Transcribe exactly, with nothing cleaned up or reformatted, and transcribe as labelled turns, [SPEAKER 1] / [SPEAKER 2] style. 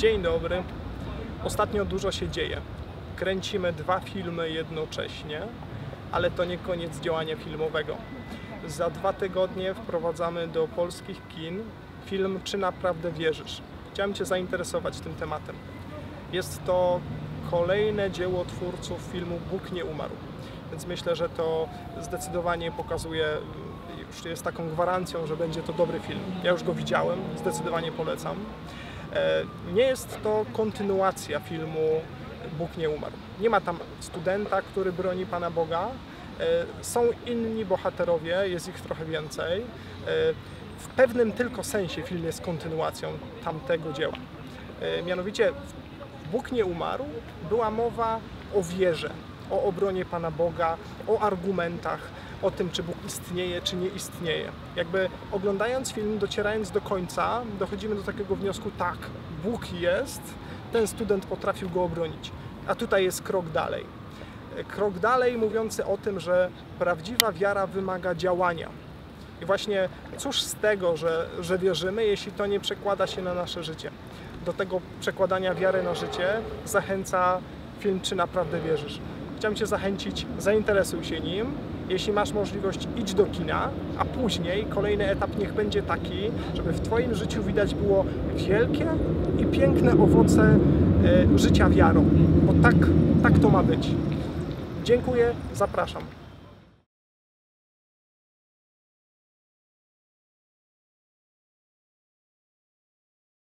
[SPEAKER 1] Dzień dobry. Ostatnio dużo się dzieje. Kręcimy dwa filmy jednocześnie, ale to nie koniec działania filmowego. Za dwa tygodnie wprowadzamy do polskich kin film Czy naprawdę wierzysz? Chciałem Cię zainteresować tym tematem. Jest to kolejne dzieło twórców filmu Bóg nie umarł. Więc myślę, że to zdecydowanie pokazuje, już jest taką gwarancją, że będzie to dobry film. Ja już go widziałem, zdecydowanie polecam. Nie jest to kontynuacja filmu Bóg nie umarł. Nie ma tam studenta, który broni Pana Boga. Są inni bohaterowie, jest ich trochę więcej. W pewnym tylko sensie film jest kontynuacją tamtego dzieła. Mianowicie w Bóg nie umarł była mowa o wierze, o obronie Pana Boga, o argumentach, o tym, czy Bóg istnieje, czy nie istnieje. Jakby oglądając film, docierając do końca, dochodzimy do takiego wniosku, tak, Bóg jest, ten student potrafił go obronić. A tutaj jest krok dalej. Krok dalej mówiący o tym, że prawdziwa wiara wymaga działania. I właśnie cóż z tego, że, że wierzymy, jeśli to nie przekłada się na nasze życie. Do tego przekładania wiary na życie zachęca film Czy naprawdę wierzysz? Chciałem Cię zachęcić, zainteresuj się nim. Jeśli masz możliwość, idź do kina, a później kolejny etap niech będzie taki, żeby w Twoim życiu widać było wielkie i piękne owoce e, życia wiarą. Bo tak, tak to ma być. Dziękuję, zapraszam.